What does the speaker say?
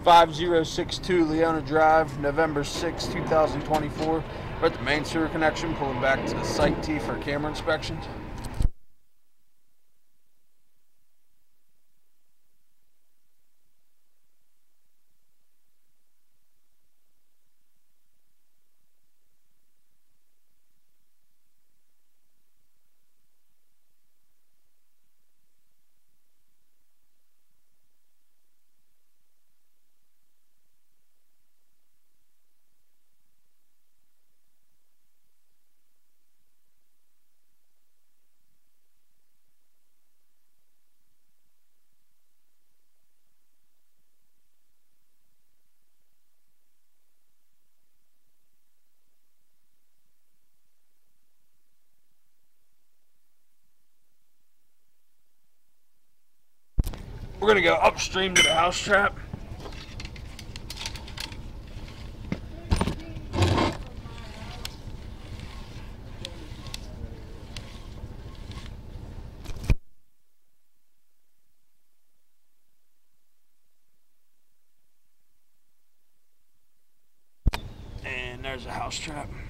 5062 Leona Drive, November 6, 2024. We're at the main sewer connection, pulling back to Site T for camera inspection. We're going to go upstream to the house trap. And there's a house trap.